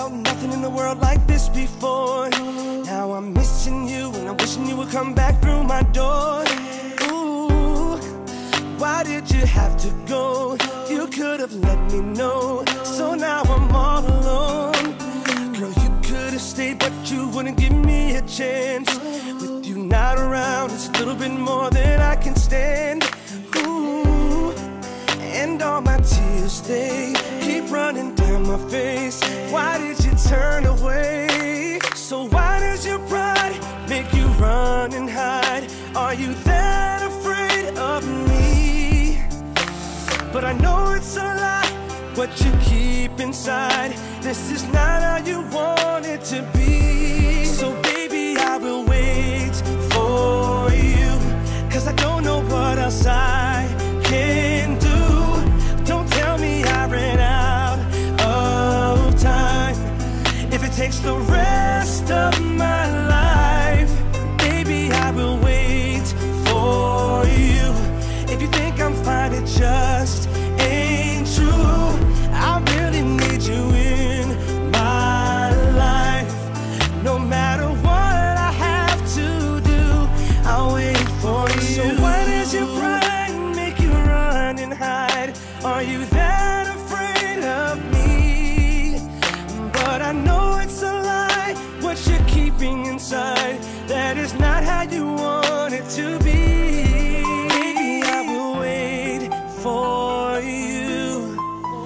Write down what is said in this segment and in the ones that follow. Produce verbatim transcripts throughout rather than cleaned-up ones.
felt nothing in the world like this before. Now I'm missing you and I'm wishing you would come back through my door. Ooh, why did you have to go? You could have let me know. So now I'm all alone. Girl, you could have stayed, but you wouldn't give me a chance. With you not around, it's a little bit more than I can stand. Ooh, and all my tears, they keep running down my face. Why did you turn away? So why does your pride make you run and hide? Are you that afraid of me? But I know it's a lie, what you keep inside. This is not how you want it to be. So baby, I will wait for you, cause I don't know what else I can do. Don't tell me I ran out of time. If it takes the rest of my life, baby, I will wait for you. If you think I'm fine, it just ain't true. I really need you in my life. No matter what I have to do, I'll wait for you. So why does your pride make you run and hide? Are you that afraid of me? But I know it's a lie, what you're keeping inside. That is not how you want it to be. Baby, I will wait for you.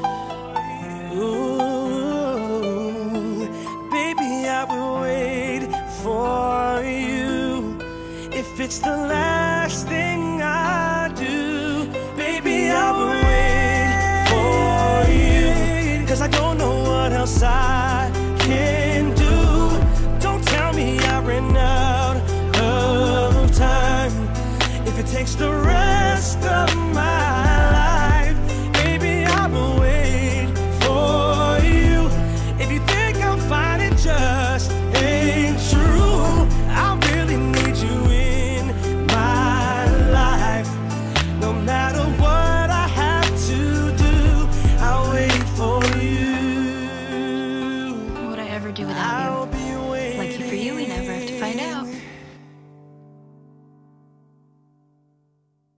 Ooh, baby, I will wait for you. If it's the last thing I do, baby, I will wait for you. Cause I don't know what else I